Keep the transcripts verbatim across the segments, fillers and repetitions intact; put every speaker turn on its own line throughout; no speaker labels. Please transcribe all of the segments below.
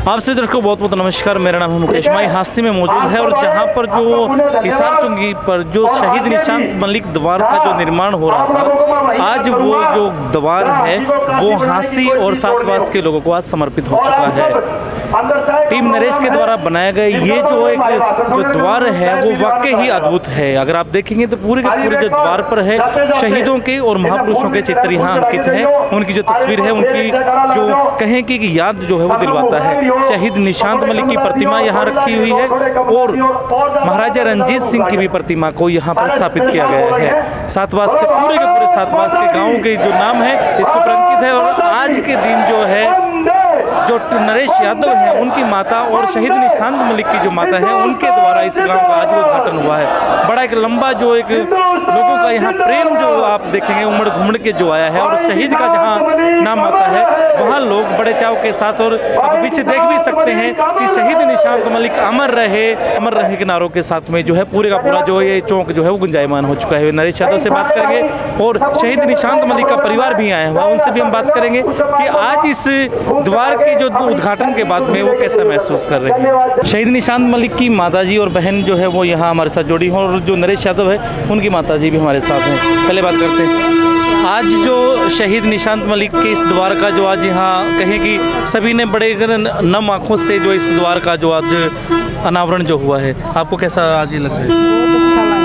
आपसे दर्शकों बहुत बहुत नमस्कार। मेरा नाम है मुकेश माई हादसे में मौजूद है और जहां पर जो हिसार चुंगी पर जो शहीद निशांत मलिक द्वार का जो निर्माण हो रहा था, आज वो जो द्वार है वो हांसी और सातवास के लोगों को आज समर्पित हो चुका है। टीम नरेश के द्वारा बनाया गया ये जो एक जो द्वार है वो वाकई ही अद्भुत है। अगर आप देखेंगे तो पूरे के पूरे जो द्वार पर है शहीदों के और महापुरुषों के चित्र यहाँ अंकित हैं। उनकी जो तस्वीर है उनकी जो कहें कि याद जो है वो दिलवाता है। शहीद निशांत मलिक की प्रतिमा यहाँ रखी हुई है और महाराजा रंजीत सिंह की भी प्रतिमा को यहाँ पर स्थापित किया गया है। सातवास के पूरे के पूरे सातवास के गाँव के जो नाम है इसको पर अंकित है। और आज के दिन जो है जो नरेश यादव हैं उनकी माता और शहीद निशांत मलिक की जो माता है उनके द्वारा इस गांव का आज उद्घाटन हुआ है। बड़ा एक लंबा जो एक लोगों का यहाँ प्रेम जो आप देखेंगे उमड़ घुमड़ के जो आया है और शहीद का जहाँ नाम आता है वहाँ लोग बड़े चाव के साथ और अब पीछे देख भी सकते हैं कि शहीद निशांत मलिक अमर रहे अमर रहे के नारों के साथ में जो है पूरे का पूरा जो ये चौक जो है वो गुंजायमान हो चुका है। नरेश यादव से बात करेंगे और शहीद निशांत मलिक का परिवार भी आया हुआ उनसे भी हम बात करेंगे कि आज इस द्वार के जो उद्घाटन के बाद में वो कैसा महसूस कर रहे हैं। शहीद निशांत मलिक की माताजी और बहन जो है वो यहाँ हमारे साथ जुड़ी हैं और जो नरेश यादव है उनकी माताजी भी हमारे साथ हैं। पहले बात करते हैं आज जो शहीद निशांत मलिक के इस द्वार का जो आज यहाँ कहें कि सभी ने बड़े नम आँखों से जो इस द्वार का जो आज अनावरण जो हुआ है, आपको कैसा आज ये लग रहा है?
बहुत अच्छा लगा।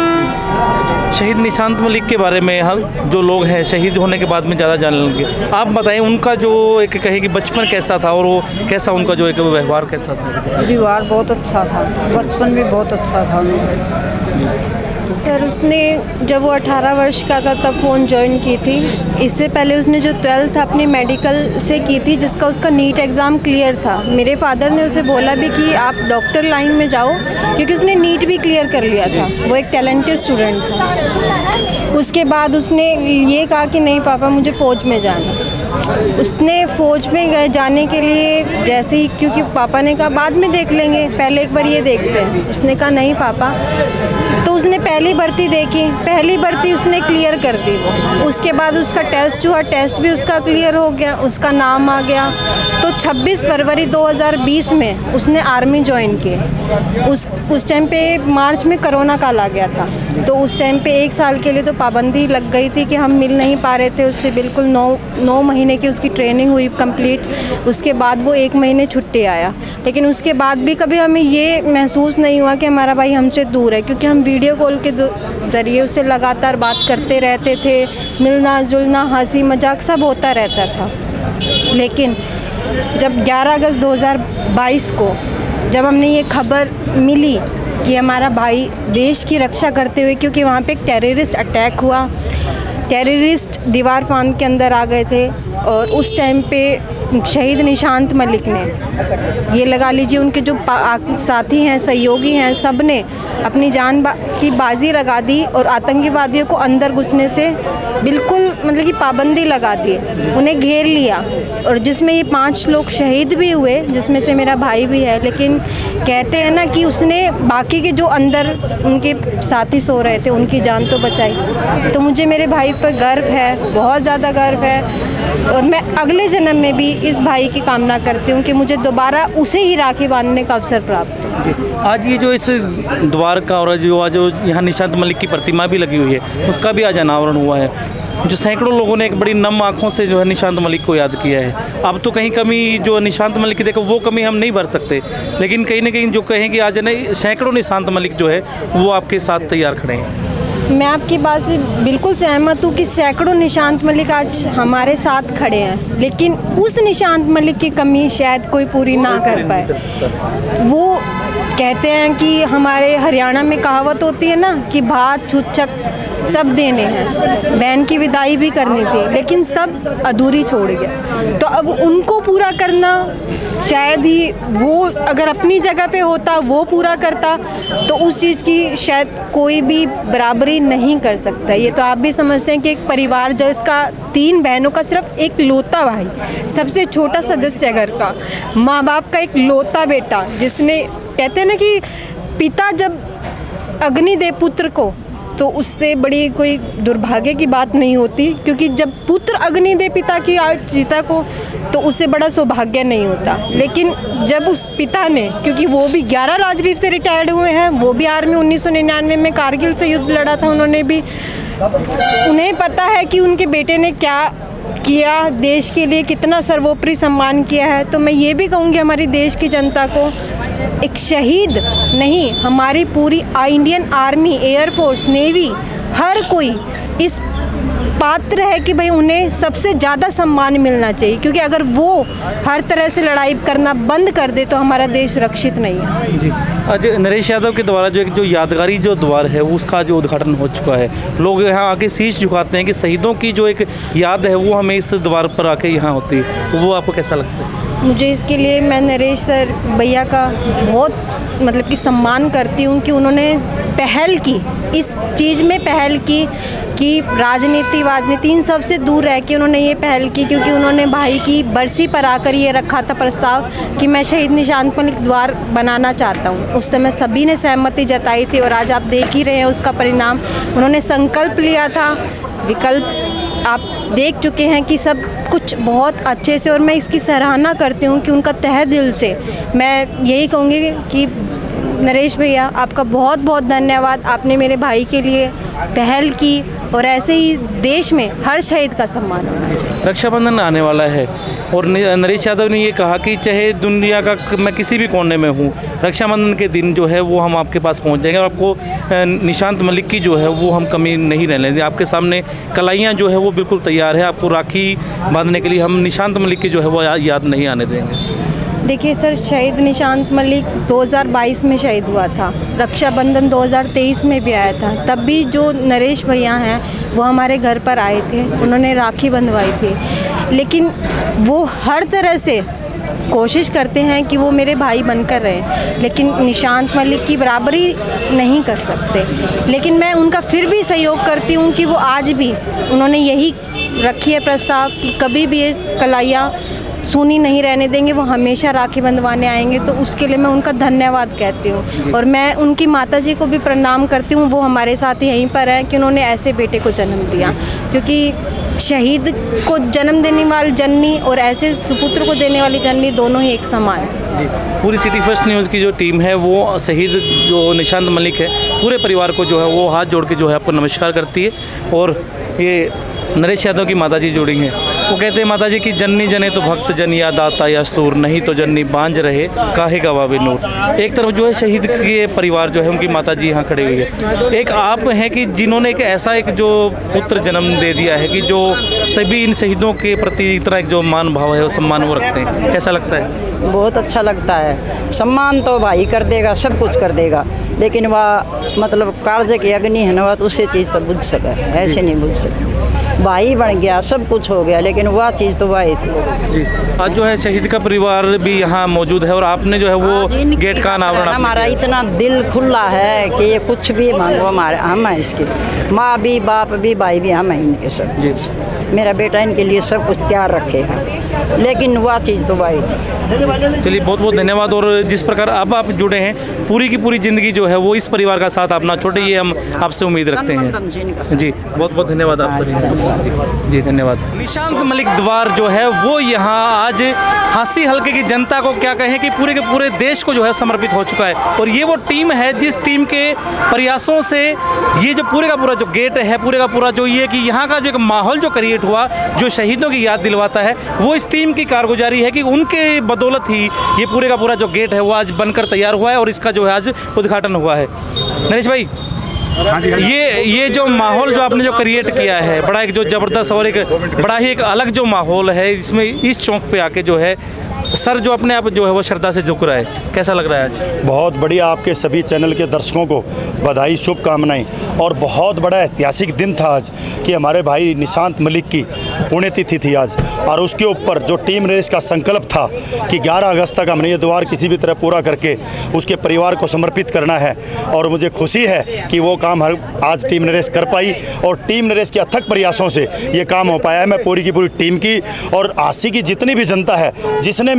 शहीद निशांत मलिक के बारे में हम जो लोग हैं शहीद होने के बाद में ज़्यादा जानने लगे। आप बताएं उनका जो एक कहें कि बचपन कैसा था और वो कैसा उनका जो एक व्यवहार कैसा था?
व्यवहार बहुत अच्छा था, बचपन भी बहुत अच्छा था उनका। सर उसने जब वो अठारह वर्ष का था तब फ़ोन ज्वाइन की थी। इससे पहले उसने जो ट्वेल्थ अपनी मेडिकल से की थी जिसका उसका नीट एग्ज़ाम क्लियर था। मेरे फादर ने उसे बोला भी कि आप डॉक्टर लाइन में जाओ क्योंकि उसने नीट भी क्लियर कर लिया था। वो एक टैलेंटेड स्टूडेंट था। उसके बाद उसने ये कहा कि नहीं पापा मुझे फ़ौज में जाना। उसने फ़ौज में गए जाने के लिए जैसे ही क्योंकि पापा ने कहा बाद में देख लेंगे, पहले एक बार ये देखते हैं। उसने कहा नहीं पापा। तो उसने पहली भर्ती देखी, पहली भर्ती उसने क्लियर कर दी। उसके बाद उसका टेस्ट हुआ, टेस्ट भी उसका क्लियर हो गया, उसका नाम आ गया। तो छब्बीस फरवरी दो हज़ार बीस में उसने आर्मी ज्वाइन की। उस उस टाइम पे मार्च में कोरोना काल आ गया था तो उस टाइम पे एक साल के लिए तो पाबंदी लग गई थी कि हम मिल नहीं पा रहे थे उससे। बिल्कुल नौ नौ महीने की उसकी ट्रेनिंग हुई कंप्लीट। उसके बाद वो एक महीने छुट्टी आया, लेकिन उसके बाद भी कभी हमें ये महसूस नहीं हुआ कि हमारा भाई हमसे दूर है क्योंकि हम वीडियो कॉल के ज़रिए उससे लगातार बात करते रहते थे। मिलना जुलना हंसी मजाक सब होता रहता था। लेकिन जब ग्यारह अगस्त दो हज़ार बाईस को जब हमने ये खबर मिली कि हमारा भाई देश की रक्षा करते हुए, क्योंकि वहाँ पे एक टेररिस्ट अटैक हुआ, टेररिस्ट दीवार फांद के अंदर आ गए थे और उस टाइम पे शहीद निशांत मलिक ने ये लगा लीजिए उनके जो साथी हैं सहयोगी हैं सब ने अपनी जान बा, की बाजी लगा दी और आतंकवादियों को अंदर घुसने से बिल्कुल मतलब कि पाबंदी लगा दी, उन्हें घेर लिया। और जिसमें ये पांच लोग शहीद भी हुए जिसमें से मेरा भाई भी है। लेकिन कहते हैं ना कि उसने बाकी के जो अंदर उनके साथी सो रहे थे उनकी जान तो बचाई। तो मुझे मेरे भाई पर गर्व है, बहुत ज़्यादा गर्व है और मैं अगले जन्म में भी इस भाई की कामना करती हूँ कि मुझे दोबारा उसे ही राखी बांधने का अवसर प्राप्त हो।
आज ये जो इस द्वार का और जो आज जो यहाँ निशांत मलिक की प्रतिमा भी लगी हुई है उसका भी आज अनावरण हुआ है जो सैकड़ों लोगों ने एक बड़ी नम आँखों से जो है निशांत मलिक को याद किया है। अब तो कहीं कमी जो निशांत मलिक की देखो वो कमी हम नहीं भर सकते, लेकिन कहीं ना कहीं जो कहें कि आज नहीं सैकड़ों निशांत मलिक जो है वो आपके साथ तैयार खड़े हैं।
मैं आपकी बात से बिल्कुल सहमत हूँ कि सैकड़ों निशांत मलिक आज हमारे साथ खड़े हैं, लेकिन उस निशांत मलिक की कमी शायद कोई पूरी ना कर पाए। वो कहते हैं कि हमारे हरियाणा में कहावत होती है ना कि भात छुच्छक सब देने हैं, बहन की विदाई भी करनी थी लेकिन सब अधूरी छोड़ गया। तो अब उनको पूरा करना शायद ही वो अगर अपनी जगह पे होता वो पूरा करता तो उस चीज़ की शायद कोई भी बराबरी नहीं कर सकता। ये तो आप भी समझते हैं कि एक परिवार जो इसका तीन बहनों का सिर्फ एक लौता भाई, सबसे छोटा सदस्य घर का, माँ बाप का एक लौता बेटा, जिसने कहते हैं ना कि पिता जब अग्नि दे पुत्र को तो उससे बड़ी कोई दुर्भाग्य की बात नहीं होती, क्योंकि जब पुत्र अग्नि दे पिता की चिता को तो उससे बड़ा सौभाग्य नहीं होता। लेकिन जब उस पिता ने, क्योंकि वो भी ग्यारह राजरीफ से रिटायर्ड हुए हैं, वो भी आर्मी उन्नीस सौ निन्यानवे में कारगिल से युद्ध लड़ा था उन्होंने भी, उन्हें पता है कि उनके बेटे ने क्या किया, देश के लिए कितना सर्वोपरि सम्मान किया है। तो मैं ये भी कहूँगी हमारी देश की जनता को, एक शहीद नहीं, हमारी पूरी इंडियन आर्मी, एयरफोर्स, नेवी, हर कोई इस पात्र है कि भाई उन्हें सबसे ज़्यादा सम्मान मिलना चाहिए, क्योंकि अगर वो हर तरह से लड़ाई करना बंद कर दे तो हमारा देश सुरक्षित नहीं है।
जी, आज नरेश यादव के द्वारा जो एक जो यादगारी जो द्वार है उसका जो उद्घाटन हो चुका है, लोग यहाँ आके शीश झुकाते हैं कि शहीदों की जो एक याद है वो हमें इस द्वार पर आके यहाँ होती है, तो वो आपको कैसा लगता है?
मुझे इसके लिए मैं नरेश सर भैया का बहुत मतलब कि सम्मान करती हूँ कि उन्होंने पहल की, इस चीज़ में पहल की कि राजनीति वाजनीति इन सब से दूर रह के उन्होंने ये पहल की, क्योंकि उन्होंने भाई की बरसी पर आकर ये रखा था प्रस्ताव कि मैं शहीद निशांत मलिक द्वार बनाना चाहता हूँ। उस समय सभी ने सहमति जताई थी और आज आप देख ही रहे हैं उसका परिणाम। उन्होंने संकल्प लिया था, विकल्प आप देख चुके हैं कि सब कुछ बहुत अच्छे से, और मैं इसकी सराहना करती हूँ कि उनका तहे दिल से मैं यही कहूँगी कि नरेश भैया आपका बहुत बहुत धन्यवाद, आपने मेरे भाई के लिए पहल की, और ऐसे ही देश में हर शहीद का सम्मान होना चाहिए।
रक्षाबंधन आने वाला है और नरेश यादव ने ये कहा कि चाहे दुनिया का मैं किसी भी कोने में हूँ, रक्षाबंधन के दिन जो है वो हम आपके पास पहुँच जाएंगे और आपको निशांत मलिक की जो है वो हम कमी नहीं रहने देंगे। आपके सामने कलाइयाँ जो है वो बिल्कुल तैयार है, आपको राखी बांधने के लिए हम निशांत मलिक की जो है वो याद नहीं आने देंगे।
देखिए सर, शहीद निशांत मलिक दो हज़ार बाईस में शहीद हुआ था, रक्षाबंधन दो हज़ार तेईस में भी आया था, तब भी जो नरेश भैया हैं वो हमारे घर पर आए थे, उन्होंने राखी बंधवाई थी। लेकिन वो हर तरह से कोशिश करते हैं कि वो मेरे भाई बनकर रहें, लेकिन निशांत मलिक की बराबरी नहीं कर सकते। लेकिन मैं उनका फिर भी सहयोग करती हूँ कि वो आज भी उन्होंने यही रखी है प्रस्ताव कि कभी भी ये कलाइयाँ सुनी नहीं रहने देंगे, वो हमेशा राखी बंधवाने आएंगे। तो उसके लिए मैं उनका धन्यवाद कहती हूँ और मैं उनकी माताजी को भी प्रणाम करती हूँ, वो हमारे साथ यहीं पर हैं कि उन्होंने ऐसे बेटे को जन्म दिया, क्योंकि शहीद को जन्म देने वाली जननी और ऐसे सुपुत्र को देने वाली जननी दोनों ही एक समान है।
पूरी सिटी फर्स्ट न्यूज़ की जो टीम है वो शहीद जो निशांत मलिक है पूरे परिवार को जो है वो हाथ जोड़ के जो है आपको नमस्कार करती है। और ये नरेश यादव की माताजी जुड़ी हैं, वो कहते हैं माताजी की जन्नी जने तो भक्त जन या दाता या सूर, नहीं तो जन्नी बांझ रहे काहे गवावे नूर। एक तरफ जो है शहीद के परिवार जो है उनकी माताजी यहाँ खड़ी हुई है, एक आप हैं कि जिन्होंने एक ऐसा एक जो पुत्र जन्म दे दिया है कि जो सभी इन शहीदों के प्रति इतना एक जो मान भाव है वो सम्मान वो रखते हैं, कैसा लगता है?
बहुत अच्छा लगता है। सम्मान तो भाई कर देगा, सब कुछ कर देगा, लेकिन वह मतलब कार्य की अग्नि है ना, तो उसे चीज़ तो बुझ सके, ऐसे नहीं बुझ सके। भाई बन गया, सब कुछ हो गया, लेकिन वह चीज़ तो वही थी
जी। आज जो है शहीद का परिवार भी यहाँ मौजूद है और आपने जो है वो गेट का अनावरण,
हमारा इतना दिल खुला है कि ये कुछ भी मांगो हमारे, हम हैं इसके, माँ भी बाप भी भाई भी हम हैं इनके सब कुछ। मेरा बेटा इनके लिए सब कुछ तैयार रखेगा, लेकिन वह चीज़ तो वही थी।
चलिए बहुत बहुत धन्यवाद। और जिस प्रकार अब आप जुड़े हैं, पूरी की पूरी ज़िंदगी जो है वो इस परिवार का साथ अपना छोटे, ये हम आपसे उम्मीद रखते हैं जी। बहुत बहुत धन्यवाद आपसे जी, धन्यवाद। निशांत मलिक द्वार जो है वो यहाँ आज हांसी हल्के की जनता को क्या कहें कि पूरे के पूरे देश को जो है समर्पित हो चुका है। और ये वो टीम है जिस टीम के प्रयासों से ये जो पूरे का पूरा जो गेट है, पूरे का पूरा जो ये कि यहाँ का जो एक माहौल जो क्रिएट हुआ, जो शहीदों की याद दिलवाता है, वो इस टीम की कारगुजारी है कि उनके बदौलत ही ये पूरे का पूरा जो गेट है वो आज बनकर तैयार हुआ है और इसका जो है आज उद्घाटन हुआ है। नरेश भाई, हाँ जी, हाँ जी। ये ये जो माहौल जो आपने जो क्रिएट किया है, बड़ा एक जो ज़बरदस्त और एक बड़ा ही एक अलग जो माहौल है, इसमें इस चौक पे आके जो है सर जो अपने आप जो है वो श्रद्धा से झुक रहा है, कैसा लग रहा है आज?
बहुत बढ़िया। आपके सभी चैनल के दर्शकों को बधाई, शुभकामनाएं। और बहुत बड़ा ऐतिहासिक दिन था आज कि हमारे भाई निशांत मलिक की पुण्यतिथि थी आज, और उसके ऊपर जो टीम नरेश का संकल्प था कि ग्यारह अगस्त तक हमने ये द्वार किसी भी तरह पूरा करके उसके परिवार को समर्पित करना है। और मुझे खुशी है कि वो काम हर आज टीम नरेश कर पाई और टीम नरेश के अथक प्रयासों से ये काम हो पाया है। मैं पूरी की पूरी टीम की और आसी की जितनी भी जनता है जिसने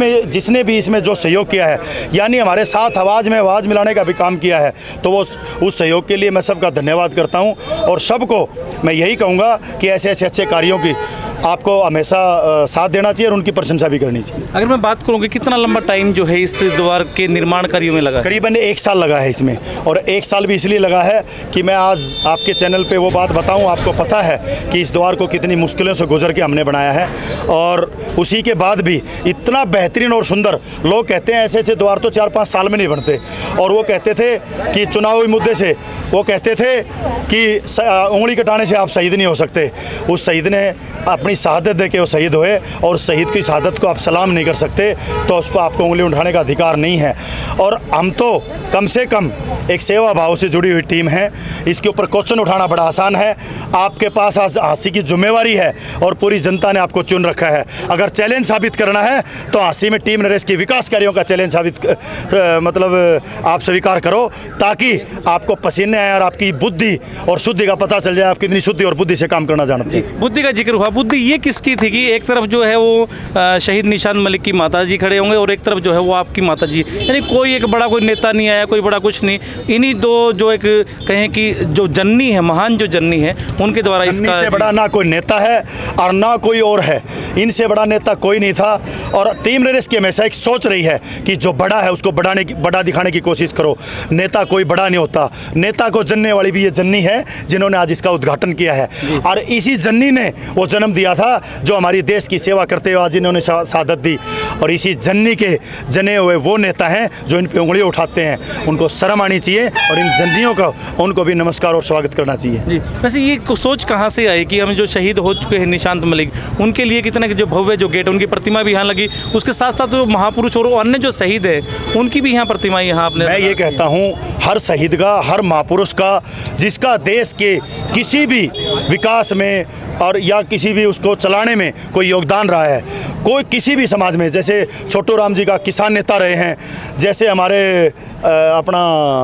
में जिसने भी इसमें जो सहयोग किया है, यानी हमारे साथ आवाज़ में आवाज़ मिलाने का भी काम किया है, तो वो उस सहयोग के लिए मैं सबका धन्यवाद करता हूँ। और सबको मैं यही कहूँगा कि ऐसे ऐसे अच्छे कार्यों की आपको हमेशा साथ देना चाहिए और उनकी प्रशंसा भी करनी चाहिए।
अगर मैं बात करूँ कि कितना लंबा टाइम जो है इस द्वार के निर्माण कार्यों में लगा?
करीबन एक साल लगा है इसमें, और एक साल भी इसलिए लगा है कि मैं आज आपके चैनल पे वो बात बताऊं। आपको पता है कि इस द्वार को कितनी मुश्किलों से गुजर के हमने बनाया है, और उसी के बाद भी इतना बेहतरीन और सुंदर। लोग कहते हैं ऐसे ऐसे द्वार तो चार पाँच साल में नहीं बनते, और वो कहते थे कि चुनावी मुद्दे से वो कहते थे कि उंगली कटाने से आप शहीद नहीं हो सकते। उस शहीद ने अपनी शहादत दे के वो शहीद हुए, और शहीद की शहादत को आप सलाम नहीं कर सकते, तो उस पर आपको उंगली उठाने का अधिकार नहीं है। और हम तो कम से कम एक सेवा भाव से जुड़ी हुई टीम है, इसके ऊपर क्वेश्चन उठाना बड़ा आसान है। आपके पास आज हांसी की जिम्मेवारी है, और पूरी जनता ने आपको चुन रखा है। अगर चैलेंज साबित करना है तो हांसी में टीम नरेश की विकास कार्यों का चैलेंज साबित आ, मतलब आप स्वीकार करो, ताकि आपको पसीने आए और आपकी बुद्धि और शुद्धि का पता चल जाए, आप कितनी शुद्धि और बुद्धि से काम करना जानते हैं।
बुद्धि का जिक्र हुआ, बुद्धि ये किसकी थी कि एक तरफ जो है वो शहीद निशांत मलिक की माताजी खड़े होंगे, और एक तरफ जो है वो आपकी माताजी, यानी कोई एक बड़ा कोई नेता नहीं आया, कोई बड़ा कुछ नहीं, इन्हीं दो जो एक कहें कि जो जननी है, महान जो जननी है, उनके द्वारा इसका
से बड़ा ना कोई नेता है और ना कोई और है। इनसे बड़ा नेता कोई नहीं था, और टीम नरेश की हमेशा एक सोच रही है कि जो बड़ा है उसको बढ़ाने की बड़ा दिखाने की कोशिश करो। नेता कोई बड़ा नहीं होता, नेता को जनने वाली भी ये जननी है जिन्होंने आज इसका उद्घाटन किया है, और इसी जननी ने वो जन्म दिया था जो हमारी देश की सेवा करते हुए आज इन्होंने शहादत दी। और इसी जननी के जने हुए वो नेता हैं जो इन पे उंगलियां उठाते हैं, उनको शर्म आनी चाहिए, और इन जननियों का उनको भी नमस्कार और स्वागत करना चाहिए।
जी, वैसे ये सोच कहाँ से आई कि हम जो शहीद हो चुके हैं निशांत मलिक, उनके लिए कितने जो भव्य जो गेट, उनकी प्रतिमा भी यहाँ लगी, उसके साथ साथ जो महापुरुष और अन्य जो शहीद है उनकी भी यहाँ प्रतिमा यहाँ आपने?
मैं ये कहता हूँ हर शहीद का, हर महापुरुष का, जिसका देश के किसी भी विकास में और या किसी भी उसको चलाने में कोई योगदान रहा है, कोई किसी भी समाज में, जैसे छोटू राम जी का किसान नेता रहे हैं, जैसे हमारे अपना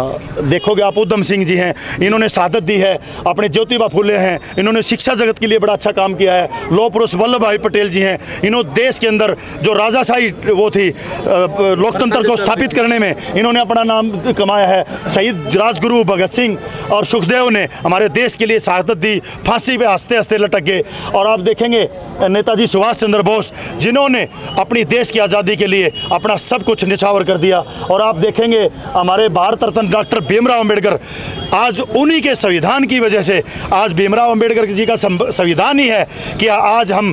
देखोगे आप उधम सिंह जी हैं, इन्होंने शहादत दी है। अपने ज्योतिबा फुले हैं, इन्होंने शिक्षा जगत के लिए बड़ा अच्छा काम किया है। लौह पुरुष वल्लभ भाई पटेल जी हैं, इन्होंने देश के अंदर जो राजाशाही वो थी लोकतंत्र को स्थापित करने में इन्होंने अपना नाम कमाया है। शहीद राजगुरु भगत सिंह और सुखदेव ने हमारे देश के लिए शहादत दी, फांसी पे हंसते हंसते लटक गए। और आप देखेंगे नेताजी सुभाष चंद्र बोस, जिन्होंने अपनी देश की आज़ादी के लिए अपना सब कुछ निछावर कर दिया। और आप देखेंगे हमारे भारत रत्न डॉक्टर भीमराव अंबेडकर, आज उन्हीं के संविधान की वजह से आज भीमराव अंबेडकर जी का संविधान ही है कि आज हम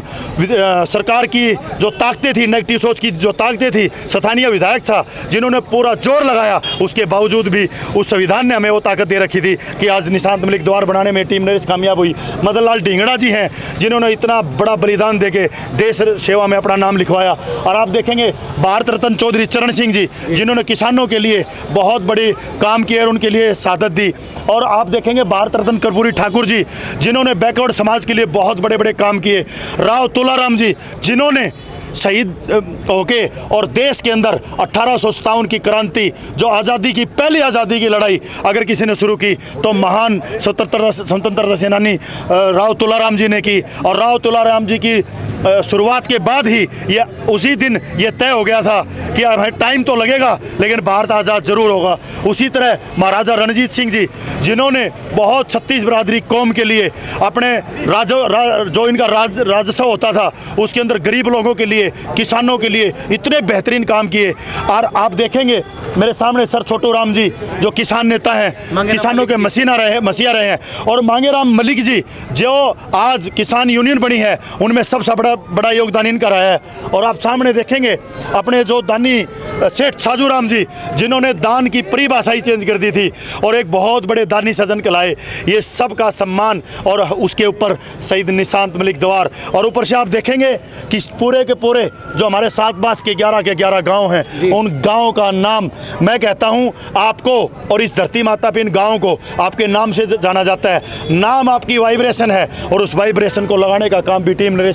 सरकार की जो ताकतें थी, नेगेटिव सोच की जो ताकतें थी, स्थानीय विधायक था जिन्होंने पूरा जोर लगाया, उसके बावजूद भी उस संविधान ने हमें वो ताकत दे रखी थी कि आज निशांत मलिक द्वार बनाने में टीम नरेश कामयाब हुई। मदन लाल ढींगड़ा जी हैं जिन्होंने इतना बड़ा बलिदान देके देश सेवा में अपना नाम लिखवाया। और आप देखेंगे भारत रत्न चौधरी चरण सिंह जी, जिन्होंने किसानों के लिए बहुत बड़ी काम किए और उनके लिए शहादत दी। और आप देखेंगे भारत रत्न कर्पूरी ठाकुर जी, जिन्होंने बैकवर्ड समाज के लिए बहुत बड़े बड़े काम किए। राव तुलाराम जी, जिन्होंने शहीद होके और देश के अंदर अट्ठारह सौ सत्तावन की क्रांति, जो आज़ादी की पहली आज़ादी की लड़ाई अगर किसी ने शुरू की तो महान स्वतंत्रता स्वतंत्रता सेनानी राव तुलाराम जी ने की। और राव तुलाराम जी की शुरुआत के बाद ही ये उसी दिन ये तय हो गया था कि हमें टाइम तो लगेगा लेकिन भारत आज़ाद जरूर होगा। उसी तरह महाराजा रणजीत सिंह जी, जिन्होंने बहुत छत्तीस बरादरी कौम के लिए अपने राज रा, जो इनका राज राजस्व होता था उसके अंदर गरीब लोगों के लिए, किसानों के लिए इतने बेहतरीन काम किए। और आप देखेंगे मेरे सामने सर छोटू राम जी, जो किसान नेता हैं, किसानों के मसीना रहे मसीहा रहे हैं। और मांगेराम मलिक जी, जो आज किसान यूनियन बनी है, उनमें सबसे बड़ा बड़ा योगदान इनका रहा है। और आप सामने देखेंगे अपने जो दानी सेठ साजू राम जी, जिन्होंने दान की परिभाषा ही चेंज कर दी थी और एक बहुत बड़े दानी सजन कहलाए। ये सब का सम्मान, और उसके ऊपर शहीद निशांत मलिक द्वार। और ऊपर से आप देखेंगे कि पूरे के पूरे जो हमारे सात बास के ग्यारह के ग्यारह गांव हैं, उन गांव का नाम मैं कहता हूं आपको और इस धरती माता पे इन गांवों को आपके नाम से जाना जाता है। नाम आपकी वाइब्रेशन है और उस वाइब्रेशन को लगाने का काम भी टीम नरेश ने यहाँ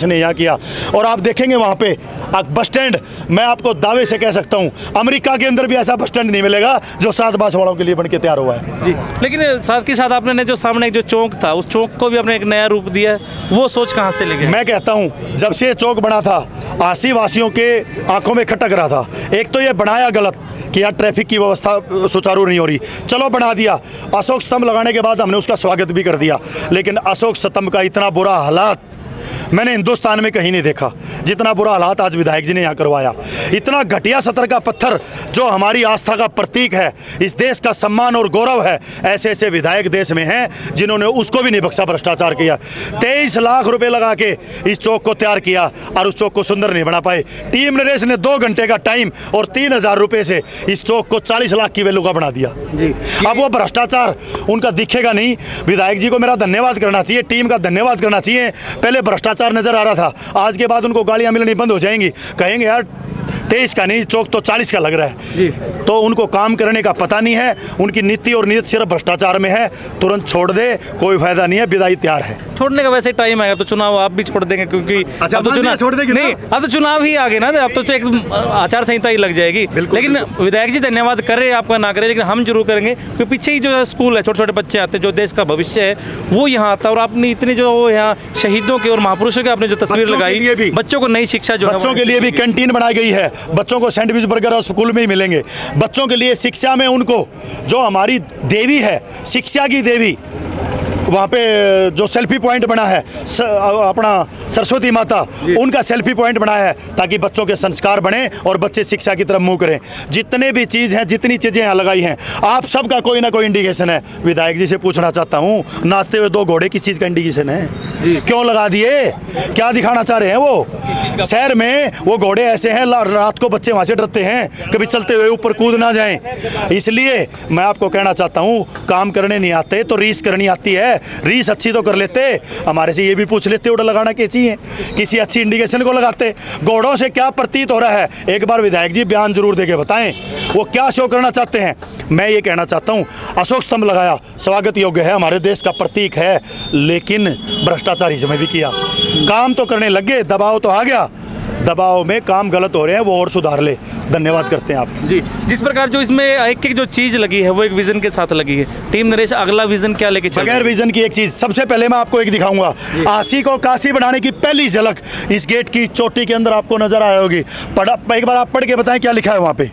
किया। और आप देखेंगे वहाँ पे बस स्टैंड, मैं आपको दावे से कह सकता हूँ अमेरिका के अंदर भी ऐसा बस स्टैंड नहीं मिलेगा जो सात बांसवाड़ों के लिए बन के तैयार हुआ है।
जी, लेकिन साथ के साथ आपने जो सामने जो चौक था, उस चौक को भी आपने एक नया रूप दिया, वो सोच कहाँ से ले गए?
मैं कहता हूँ जब से ये चौक बना था आसी वासियों के आंखों में खटक रहा था। एक तो ये बनाया गलत कि यार ट्रैफिक की व्यवस्था सुचारू नहीं हो रही, चलो बना दिया। अशोक स्तंभ लगाने के बाद हमने उसका स्वागत भी कर दिया, लेकिन अशोक स्तंभ का इतना बुरा हालात मैंने हिंदुस्तान में कहीं नहीं देखा जितना बुरा हालात आज विधायक जी ने यहाँ करवाया। इतना घटिया सतर का पत्थर जो हमारी आस्था का प्रतीक है, इस देश का सम्मान और गौरव है, ऐसे ऐसे विधायक देश में हैं जिन्होंने उसको भी नहीं बख्शा, भ्रष्टाचार किया। तेईस लाख रुपए लगा के इस चौक को तैयार किया और उस चौक को सुंदर नहीं बना पाए। टीम नरेश ने दो घंटे का टाइम और तीन हजार रुपये से इस चौक को चालीस लाख की वैल्यू का बना दिया।
जी।
अब वो भ्रष्टाचार उनका दिखेगा नहीं। विधायक जी को मेरा धन्यवाद करना चाहिए, टीम का धन्यवाद करना चाहिए। पहले भ्रष्टाचार नजर आ रहा था, आज के बाद उनको गालियां मिलनी बंद हो जाएंगी, कहेंगे यार तेईस का नहीं चौक तो चालीस का लग रहा है।
जी।
तो उनको काम करने का पता नहीं है, उनकी नीति और नीयत सिर्फ भ्रष्टाचार में है। तुरंत छोड़ दे, कोई फायदा नहीं है, विदाई तैयार है।
छोड़ने का वैसे टाइम आएगा तो चुनाव आप भी छोड़ देंगे, क्योंकि
अच्छा,
अब तो चुनाव
छोड़ देंगे
नहीं, अब तो चुनाव ही आगे ना, अब तो, तो एक आचार संहिता ही लग जाएगी। लेकिन विधायक जी धन्यवाद कर रहे हैं, आपका ना करे, लेकिन हम जरूर करेंगे, क्योंकि पीछे ही जो स्कूल है, छोटे छोटे बच्चे आते हैं, जो देश का भविष्य है वो यहाँ आता है। और आपने इतने जो यहाँ शहीदों के और महापुरुषों के आपने जो तस्वीर लगाई, बच्चों को नई शिक्षा जो
बच्चों के लिए भी कैंटीन बनाई गई है, बच्चों को सैंडविच बर्गर और स्कूल में ही मिलेंगे। बच्चों के लिए शिक्षा में उनको जो हमारी देवी है, शिक्षा की देवी, वहाँ पे जो सेल्फी पॉइंट बना है स, अपना सरस्वती माता, उनका सेल्फी पॉइंट बनाया है ताकि बच्चों के संस्कार बने और बच्चे शिक्षा की तरफ मुँह करें। जितने भी चीज़ हैं, जितनी चीज़ें यहाँ लगाई हैं, आप सबका कोई ना कोई इंडिकेशन है। विधायक जी से पूछना चाहता हूँ, नाचते हुए दो घोड़े किस चीज़ का इंडिकेशन है? क्यों लगा दिए? क्या दिखाना चाह रहे हैं वो? शहर में वो घोड़े ऐसे हैं, रात को बच्चे वहाँ से डरते हैं कभी चलते हुए ऊपर कूद ना जाएं। इसलिए मैं आपको कहना चाहता हूँ, काम करने नहीं आते तो रीस करनी आती है। रीस अच्छी तो कर लेते, हमारे से ये भी पूछ लेते उड़ा लगाना कैसी है, किसी अच्छी इंडिकेशन को लगाते। घोड़ों से क्या प्रतीत हो रहा है, एक बार विधायक जी बयान जरूर देके बताएं, वो क्या शो करना चाहते हैं। मैं ये कहना चाहता हूँ, अशोक स्तंभ लगाया, स्वागत योग्य है, हमारे देश का प्रतीक है, लेकिन भ्रष्टाचार इसमें भी किया। काम तो करने लग गए, दबाव तो आ गया, दबाव में काम गलत हो रहे हैं, वो और सुधार ले। धन्यवाद करते हैं आप
जी। जिस प्रकार जो इसमें एक एक जो चीज़ लगी है वो एक विजन के साथ लगी है। टीम नरेश अगला विजन क्या लेके चल?
बगैर विजन की एक चीज़, सबसे पहले मैं आपको एक दिखाऊंगा, आसी को काशी बनाने की पहली झलक इस गेट की चोटी के अंदर आपको नजर आया होगी। पढ़ा, एक बार आप पढ़ के बताएं क्या लिखा है वहाँ पे।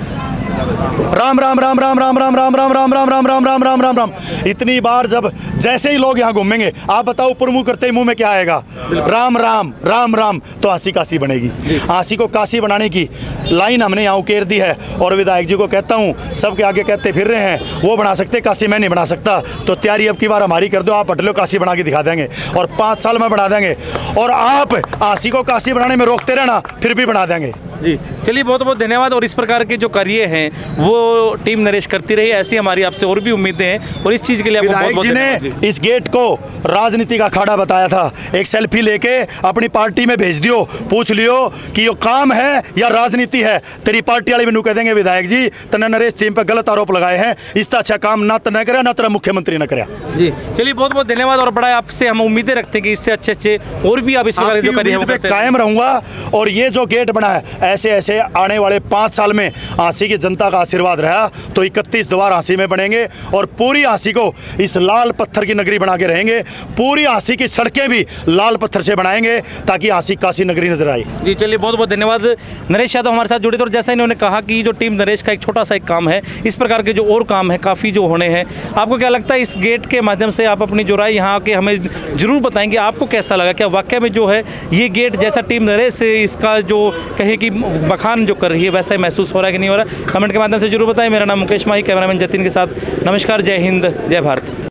राम राम राम राम राम राम राम राम राम राम राम राम राम राम राम राम। इतनी बार जब जैसे ही लोग यहाँ घूमेंगे, आप बताओ ऊपर मुंह करते ही मुंह में क्या आएगा? राम राम राम राम। तो आसी काशी बनेगी। आसी को काशी बनाने की लाइन हमने यहाँ उकेर दी है। और विधायक जी को कहता हूँ, सबके आगे कहते फिर रहे हैं, वो बना सकते, काशी मैं नहीं बना सकता, तो तैयारी अब की बार हमारी कर दो, आप हट लो, काशी बना के दिखा देंगे और पाँच साल में बना देंगे। और आप आसी को काशी बनाने में रोकते रहना, फिर भी बना देंगे।
जी, चलिए बहुत बहुत धन्यवाद। और इस प्रकार के जो कार्य हैं वो टीम नरेश करती रही, ऐसी हमारी आपसे और भी उम्मीदें हैं। और इस चीज़ के लिए आपको बहुत बहुत धन्यवाद।
ने इस गेट को राजनीति का अखाड़ा बताया था, एक सेल्फी लेके अपनी पार्टी में भेज दियो, पूछ लियो कि ये काम है या राजनीति है। तेरी पार्टी वाले भी कह देंगे विधायक जी तने नरेश टीम पर गलत आरोप लगाए हैं, इससे अच्छा काम ना तो न करे, ना तेरा मुख्यमंत्री न करे।
जी, चलिए बहुत बहुत धन्यवाद। और बड़ा आपसे हम उम्मीदें रखते हैं कि इससे अच्छे अच्छे और भी आप इस प्रकार जो कार्य है
कायम रहूंगा। और ये जो गेट बना है, ऐसे ऐसे आने वाले पाँच साल में आसी की जनता का आशीर्वाद रहा तो इकतीस द्वार आसी में बनेंगे और पूरी आसी को इस लाल पत्थर की नगरी बना के रहेंगे। पूरी आसी की सड़कें भी लाल पत्थर से बनाएंगे ताकि आसी काशी नगरी नजर आए।
जी, चलिए बहुत बहुत धन्यवाद। नरेश यादव हमारे साथ जुड़े थे और जैसा इन्होंने कहा कि जो टीम नरेश का एक छोटा सा एक काम है, इस प्रकार के जो और काम है काफ़ी जो होने हैं। आपको क्या लगता है, इस गेट के माध्यम से आप अपनी जो राय यहाँ के हमें जरूर बताएंगे, आपको कैसा लगा? क्या वाकई में जो है ये गेट जैसा टीम नरेश इसका जो कहे कि बखान जो कर रही है वैसा ही महसूस हो रहा है कि नहीं हो रहा? कमेंट के माध्यम से जरूर बताएं। मेरा नाम मुकेश माही, कैमरामैन जतिन के साथ नमस्कार, जय हिंद, जय भारत।